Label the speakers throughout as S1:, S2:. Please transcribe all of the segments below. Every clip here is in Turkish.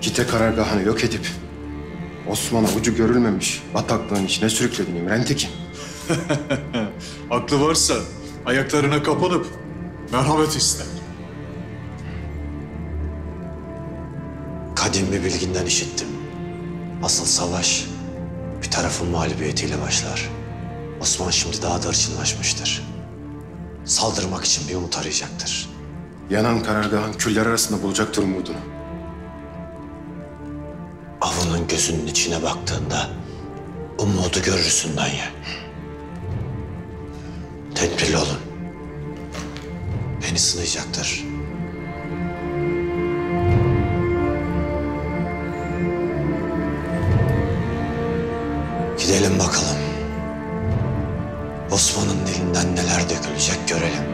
S1: Kite karargahını yok edip Osman'a ucu görülmemiş bataklığın içine sürükledin İmren Tekin.
S2: Aklı varsa ayaklarına kapanıp merhamet ister.
S3: Kadim bir bilginden işittim. Asıl savaş bir tarafın mağlubiyetiyle başlar. Osman şimdi daha da hırçınlaşmıştır. Saldırmak için bir umut arayacaktır.
S1: Yanan karargahın küller arasında bulacaktır umudunu.
S3: Avının gözünün içine baktığında umudu görürsün dayı. Tedbirli olun. Beni sınayacaktır. Gidelim bakalım. Osman'ın dilinden neler dökülecek görelim.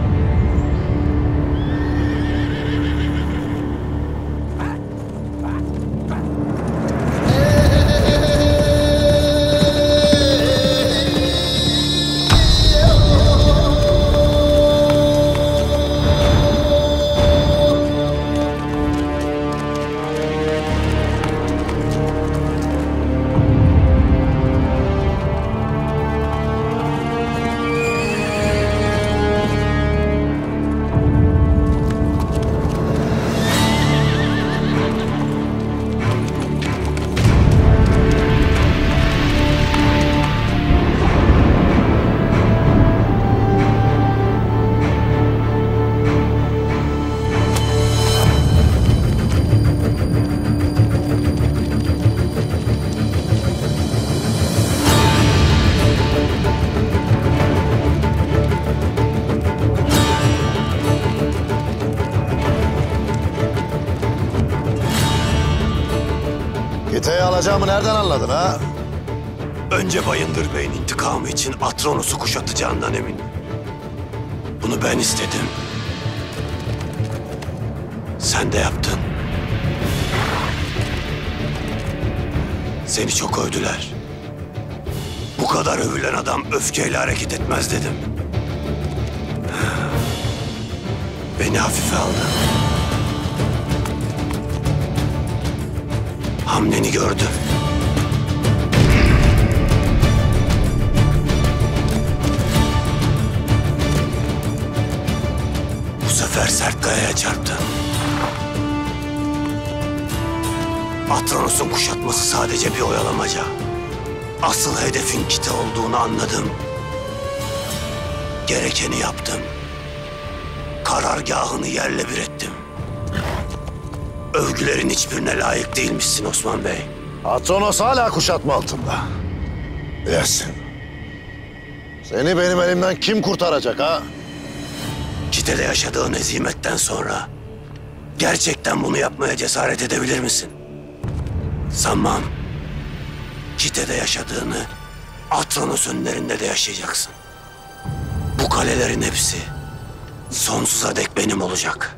S4: Kite'yi alacağımı nereden anladın ha?
S3: Önce Bayındır Bey'in intikamı için Atronos'u kuşatacağından eminim. Bunu ben istedim. Sen de yaptın. Seni çok övdüler. Bu kadar övülen adam öfkeyle hareket etmez dedim. Beni hafife aldın. Hamleni gördüm. Bu sefer sert kayaya çarptın. Atronos'un kuşatması sadece bir oyalamaca. Asıl hedefin Kite olduğunu anladım. Gerekeni yaptım. Karargahını yerle bir ettim. Övgülerin hiçbirine layık değilmişsin Osman Bey.
S4: Atronos hala kuşatma altında. Bilesin. Seni benim elimden kim kurtaracak ha?
S3: Kite'de yaşadığın hezimetten sonra gerçekten bunu yapmaya cesaret edebilir misin? Sanmam. Kite'de yaşadığını Atronos önlerinde de yaşayacaksın. Bu kalelerin hepsi sonsuza dek benim olacak.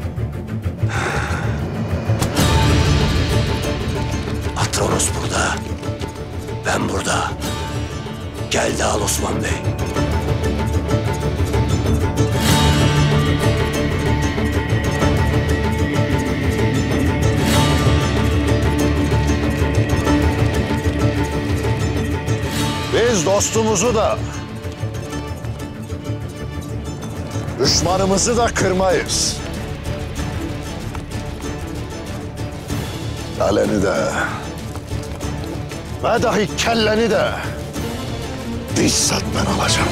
S3: Atronos burada. Ben burada. Gel de al Osman Bey.
S4: Biz dostumuzu da, düşmanımızı da kırmayız. Kaleni de, ve dahi kelleni de bizzat ben alacağım.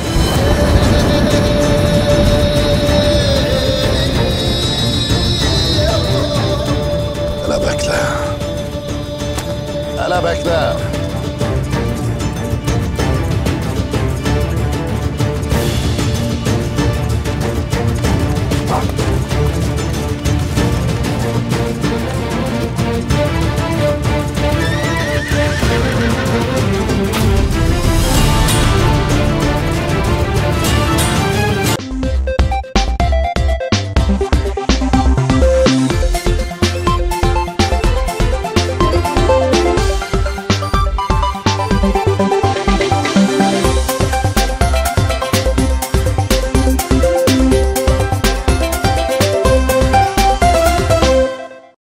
S4: Hele bekle. Hele bekle.